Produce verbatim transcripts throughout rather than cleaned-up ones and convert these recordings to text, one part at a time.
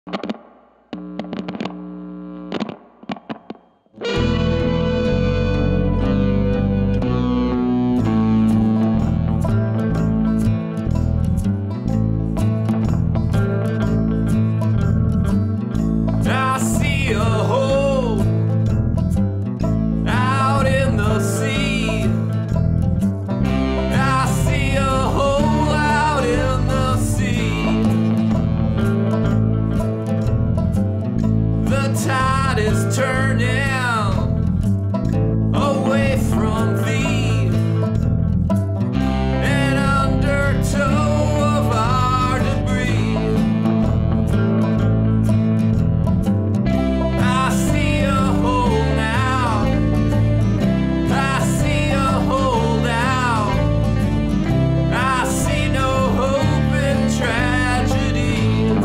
I see a hole out in the sea. I see a hole out in the sea. The tide is turning away from thee, and undertow of our debris. I see a hole now. I see a hole now. I see no hope in tragedy.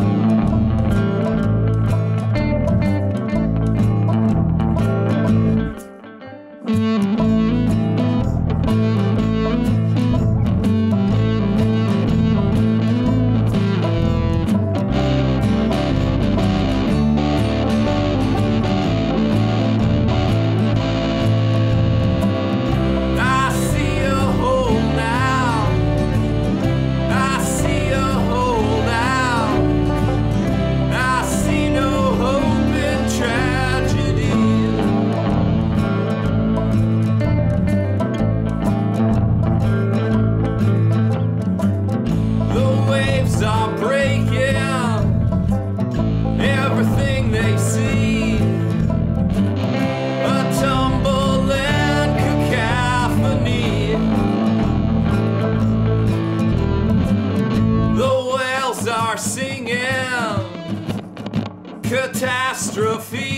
I see a hole now. I see a hole now. I see no hope in tragedy. The waves are breaking everything they see. A tumbling cacophony. The whales are singing catastrophe.